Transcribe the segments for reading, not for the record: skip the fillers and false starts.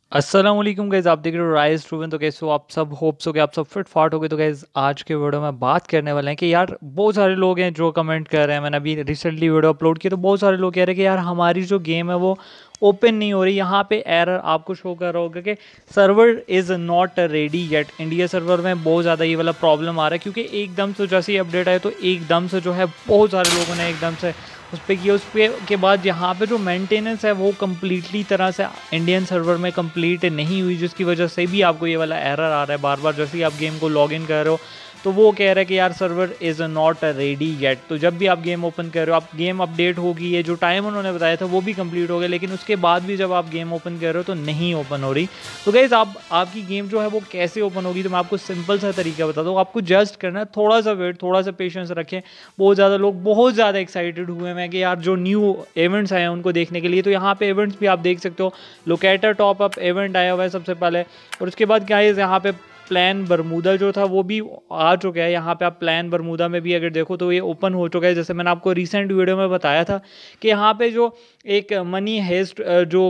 अस्सलाम वालेकुम गाइस, आप देख रहे हो राइज ट्रूवन। तो कैसे हो आप सब? होप्स हो कि आप सब फिट फाट हो गए। तो गाइस आज के वीडियो में बात करने वाले हैं कि यार बहुत सारे लोग हैं जो कमेंट कर रहे हैं। मैंने अभी रिसेंटली वीडियो अपलोड की तो बहुत सारे लोग कह रहे हैं कि यार हमारी जो गेम है वो ओपन नहीं हो रही। यहाँ पे एरर आपको शो कर रहा होगा कि server is not ready yet. India server में बहुत ज़्यादा ये वाला प्रॉब्लम आ रहा है क्योंकि एकदम से जैसे ही अपडेट आए तो एकदम से जो है बहुत सारे लोगों ने एकदम से उस पर किया। उस पर के बाद यहाँ पे जो मेंटेनेंस है वो कम्प्लीटली तरह से इंडियन सर्वर में कंप्लीट नहीं हुई, जिसकी वजह से भी आपको ये वाला एरर आ रहा है बार बार जैसे ही आप गेम को लॉग इन कर रहे हो। तो वो कह रहा है कि यार server is not ready yet. तो जब भी आप गेम ओपन कर रहे हो, आप गेम अपडेट होगी, ये जो टाइम उन्होंने बताया था वो भी कंप्लीट हो गया, लेकिन उसके बाद भी जब आप गेम ओपन कर रहे हो तो नहीं ओपन हो रही। तो गाइस आपकी गेम जो है वो कैसे ओपन होगी, तो मैं आपको सिंपल सा तरीका बताता हूँ। आपको जस्ट करना है थोड़ा सा वेट, थोड़ा सा पेशेंस रखें। बहुत ज़्यादा लोग बहुत ज़्यादा एक्साइटेड हुए हैं कि यार जो न्यू इवेंट्स आए हैं उनको देखने के लिए। तो यहाँ पे इवेंट्स भी आप देख सकते हो। लोकेटर टॉप अप इवेंट आया हुआ है सबसे पहले, और उसके बाद क्या है यहाँ पे प्लान बरमूदा जो था वो भी आ चुका है। यहाँ पे आप प्लान बरमूदा में भी अगर देखो तो ये ओपन हो चुका है। जैसे मैंने आपको रिसेंट वीडियो में बताया था कि यहाँ पे जो एक मनी हेस्ट जो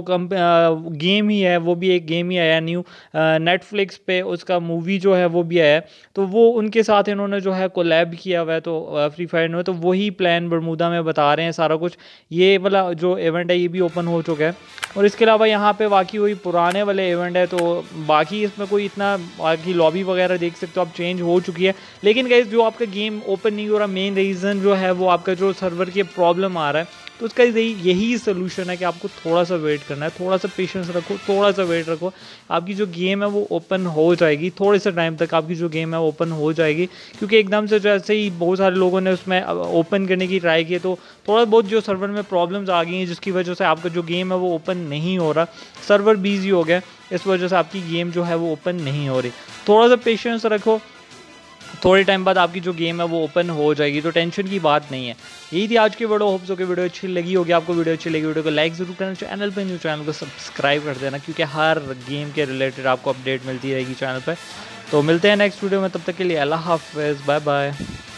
गेम ही है वो भी एक गेम ही आया न्यू नेटफ्लिक्स पे, उसका मूवी जो है वो भी आया है। तो वो उनके साथ इन्होंने जो है कोलैब किया हुआ है तो फ्री फायर में, तो वही प्लान बरमूदा में बता रहे हैं सारा कुछ। ये वाला जो इवेंट है ये भी ओपन हो चुका है। और इसके अलावा यहाँ पे बाकी वही पुराने वाले इवेंट है, तो बाकी इसमें कोई इतना बाकी लॉबी वगैरह देख सकते हो आप चेंज हो चुकी है। लेकिन गाइस जो आपका गेम ओपन नहीं हो रहा, मेन रीज़न जो है वो आपका जो सर्वर के प्रॉब्लम आ रहा है। तो उसका यही सोल्यूशन है कि आपको थोड़ा सा वेट करना है, थोड़ा सा पेशेंस रखो, थोड़ा सा वेट रखो। आपकी जो गेम है वो ओपन हो जाएगी, थोड़े से टाइम तक आपकी जो गेम है वो ओपन हो जाएगी। क्योंकि एकदम से जैसे ही बहुत सारे लोगों ने उसमें ओपन करने की ट्राई की तो थोड़ा बहुत जो सर्वर में प्रॉब्लम्स आ गई हैं, जिसकी वजह से आपका जो गेम है वो ओपन नहीं हो रहा, सर्वर बिजी हो गया, इस वजह से आपकी गेम जो है वो ओपन नहीं हो रही। थोड़ा सा पेशेंस रखो, थोड़े टाइम बाद आपकी जो गेम है वो ओपन हो जाएगी, तो टेंशन की बात नहीं है। यही थी आज की वीडियो। होप्स हो कि वीडियो अच्छी लगी होगी आपको। वीडियो अच्छी लगी वीडियो को लाइक जरूर करना, चैनल पे न्यू चैनल को सब्सक्राइब कर देना, क्योंकि हर गेम के रिलेटेड आपको अपडेट मिलती रहेगी चैनल पर। तो मिलते हैं नेक्स्ट वीडियो में, तब तक के लिए अल्लाह हाफिज़, बाय बाय।